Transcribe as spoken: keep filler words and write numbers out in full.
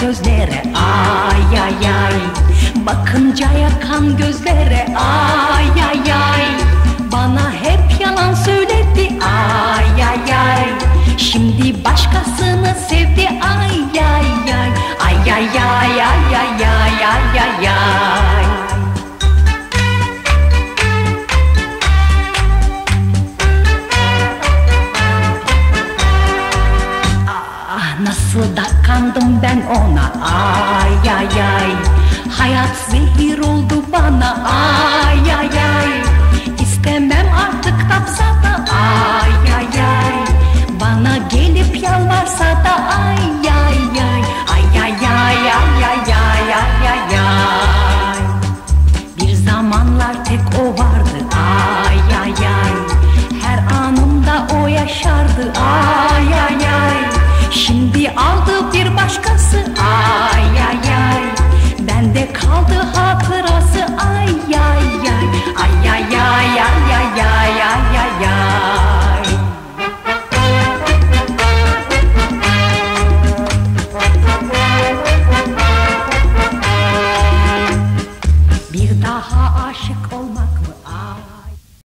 sözlere, ay ay ay. Bakınca yakan gözlere, ay ay ay. Bana hep yalan söyledi, ay ay ay. Şimdi başkasını sevdi, ay ay ay. Ay ay ay ay ay ay ay ay ay. Ah, nasıl da kandım ben ona, ay ay ay. Hayat zehir oldu bana, ay ay ay. İstemem artık tapsa da, ay ay ay. Bana gelip yalvarsa da, ay ay ay. Ay ay ay ay ay ay ay ay ay. Bir zamanlar tek o vardı, ay ay ay. Her anımda o yaşardı, ay ay ay. Şimdi aldı bir başkası, ay ay ay. Bende kaldı hatırası, ay ay ay. Ay ay ay ay ay ay ay ay ay. Bir daha aşık olmak mı?